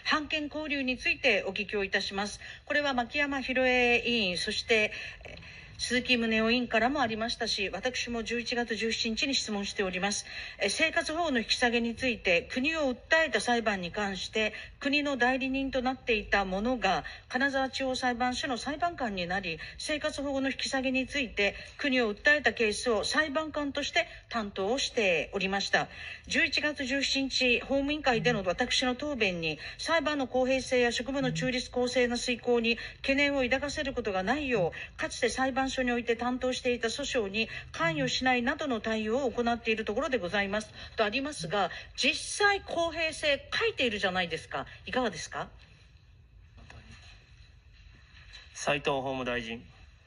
判検交流についてお聞きをいたします。これは牧山博恵委員、そして鈴木宗男委員からもありましたし、私も11月17日に質問しております。生活保護の引き下げについて、国を訴えた裁判に関して、国の代理人となっていた者が、金沢地方裁判所の裁判官になり、生活保護の引き下げについて、国を訴えたケースを裁判官として担当をしておりました。11月17日、法務委員会での私の答弁に、裁判の公平性や職務の中立公正な遂行に懸念を抱かせることがないよう、かつて裁判所において担当していた訴訟に関与しないなどの対応を行っているところでございますとありますが、実際公平性書いているじゃないですか。いかがですか。 斉藤法務大臣。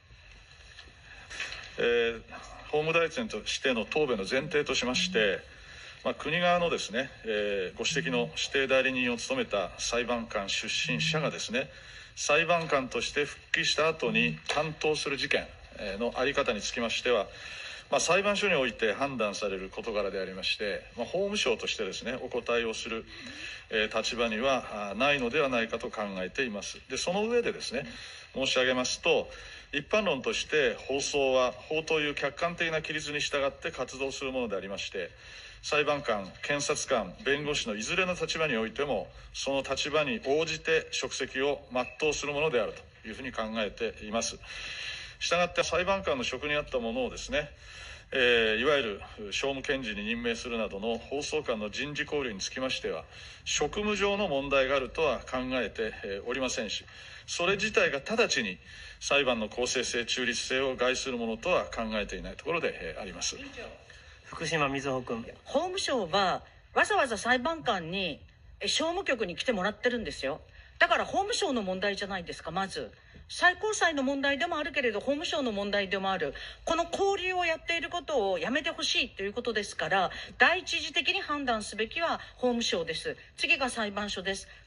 法務大臣としての答弁の前提としまして、国側のですね、ご指摘の指定代理人を務めた裁判官出身者がですね、裁判官として復帰した後に担当する事件の在り方につきましては、裁判所において判断される事柄でありまして、法務省としてですね、お答えをする立場にはないのではないかと考えています。で、その上でですね、申し上げますと、一般論として放送は法という客観的な規律に従って活動するものでありまして、裁判官、検察官、弁護士のいずれの立場においても、その立場に応じて職責を全うするものであるというふうに考えています。したがって裁判官の職にあったものをですね、いわゆる訟務検事に任命するなどの法曹官の人事交流につきましては、職務上の問題があるとは考えておりませんし、それ自体が直ちに裁判の公正性、中立性を害するものとは考えていないところであります。 福島みずほ君。 法務省はわざわざ裁判官に訟務局に来てもらってるんですよ。だから法務省の問題じゃないですか。まず最高裁の問題でもあるけれど、法務省の問題でもある。この交流をやっていることをやめてほしいということですから、第一次的に判断すべきは法務省です。次が裁判所です。